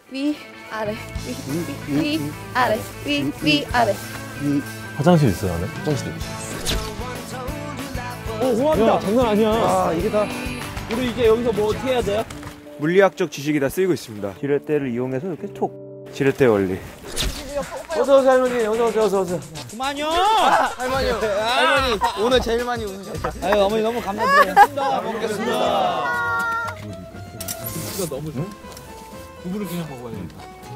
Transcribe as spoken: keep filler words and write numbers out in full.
위, 아래, 위, 위, 위, 아래, 위, 위, 아래. 화장실 있어요, 안에? 화장실도 있어. 오, 호합이다. 야, 장난 아니야. 아, 이게 다. 우리 이제 여기서 뭐 어떻게 해야 돼요? 물리학적 지식이 다 쓰이고 있습니다. 지렛대를 이용해서 이렇게 톡. 지렛대 원리. 어서 오세요, 할머니. 어서 오세요, 어서 오세요. 그만요. 아, 할머니요. 할머니 오늘 제일 많이 웃으셨어요. 아유, 어머니 너무 감사드려요. 잘 먹겠습니다. 이거 너무 좋아. 두부를 그냥 먹어야 되니까.